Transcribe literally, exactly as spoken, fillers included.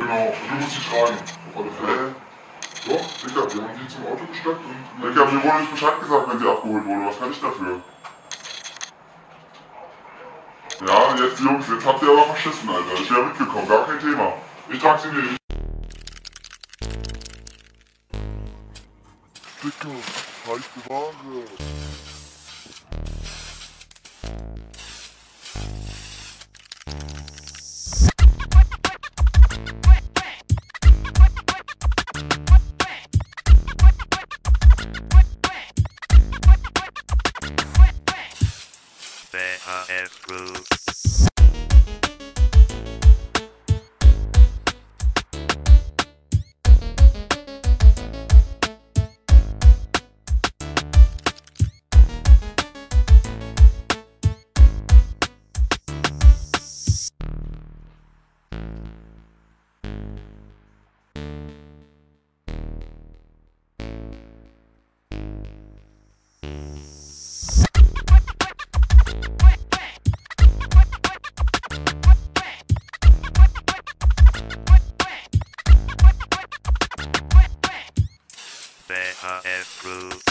Genau, und du musst die tragen. Auf alle Fälle. Doch, Digga, wir haben die zum Auto gesteckt und... Digga, mir wurde nicht Bescheid gesagt, wenn sie abgeholt wurde. Was kann ich dafür? Ja, jetzt Jungs, jetzt habt ihr aber verschissen, Alter. Ich wäre mitgekommen, gar kein Thema. Ich trag sie nicht. Dicker, heiße Ware. B H F Crew. B H F Crew.